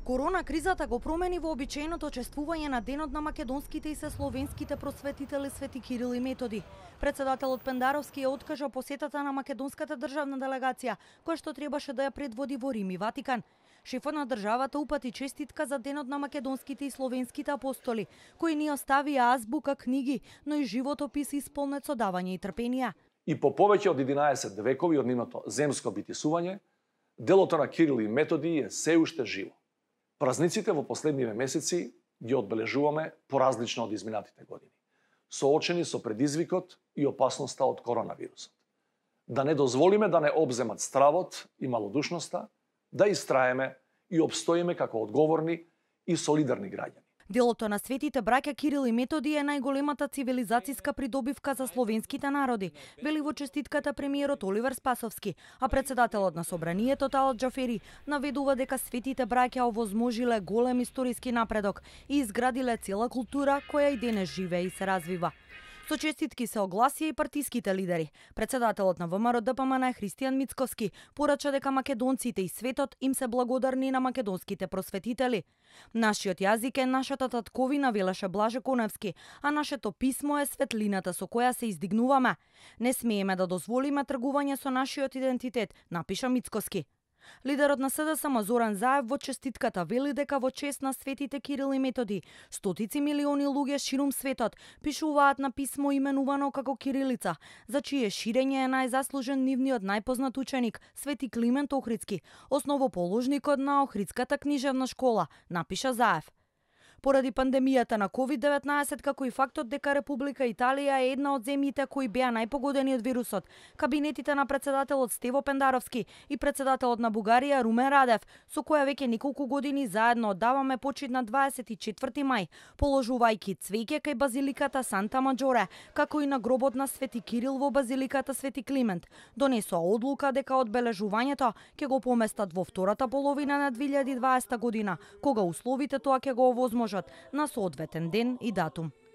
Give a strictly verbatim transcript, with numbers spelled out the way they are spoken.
Корона кризата го промени вообичаеното чествување на денот на македонските и се словенските просветители Свети Кирил и Методи. Председателот Пендаровски ја откажа посетата на македонската државна делегација, која што требаше да ја предводи во Рим и Ватикан. Шефот на државата упати честитка за денот на македонските и словенските апостоли, кои ни оставија азбука книги, но и животопис исполнет со давање и трпенија. И по повеќе од единаесет векови од нивното земско битисување, делото на Кирил и Методи е се уште живо. Празниците во последниве месеци ги одбележуваме поразлично од изминатите години, соочени со предизвикот и опасноста од коронавирусот. Да не дозволиме да не обземат стравот и малодушноста, да истраеме и обстоиме како одговорни и солидарни граѓани. Делото на светите браќа Кирил и Методи е најголемата цивилизацијска придобивка за словенските народи, вели во честитката премиерот Оливер Спасовски, а председателот на собранието Талат Џафери наведува дека светите браќа овозможиле голем историски напредок и изградиле цела култура која и денес живее и се развива. Со честитки се огласија и партиските лидери. Председателот на ВМРО-ДПМН Христијан Мицковски порача дека македонците и светот им се благодарни на македонските просветители. Нашиот јазик е нашата татковина, велеше Блаже Коневски, а нашето писмо е светлината со која се издигнуваме. Не смееме да дозволиме тргување со нашиот идентитет, напиша Мицковски. Лидерот на СДСМ Зоран Заев во честитката вели дека во чест на светите Кирил и Методи, стотици милиони луѓе ширум светот пишуваат на писмо именувано како кирилица, за чие ширење е најзаслужен нивниот најпознат ученик Свети Климент Охридски, основоположникот на Охридската книжевна школа, напиша Заев. Поради пандемијата на ковид деветнаесет, како и фактот дека Република Италија е една од земјите кои беа најпогодени од вирусот, кабинетите на председателот Стево Пендаровски и председателот на Бугарија Румен Радев, со која веќе неколку години заедно оддаваме почит на дваесет и четврти мај, положувајќи цвеќе кај базиликата Санта Маџоре, како и на гробот на Свети Кирил во базиликата Свети Климент, донесоа одлука дека одбележувањето ќе го поместат во втората половина на две илјади и дваесета година, кога условите тоа ќе го овозможат на соодветен ден и датум.